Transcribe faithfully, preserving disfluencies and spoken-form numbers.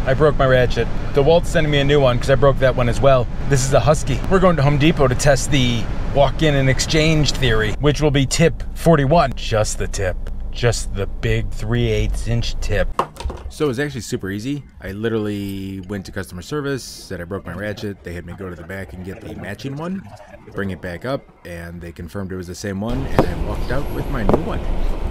I broke my ratchet. DeWalt's sending me a new one because I broke that one as well. This is a Husky. We're going to Home Depot to test the walk-in and exchange theory, which will be tip forty-one. Just the tip. Just the big three eighths inch tip. So it was actually super easy. I literally went to customer service, said I broke my ratchet. They had me go to the back and get the matching one, bring it back up, and they confirmed it was the same one, and I walked out with my new one.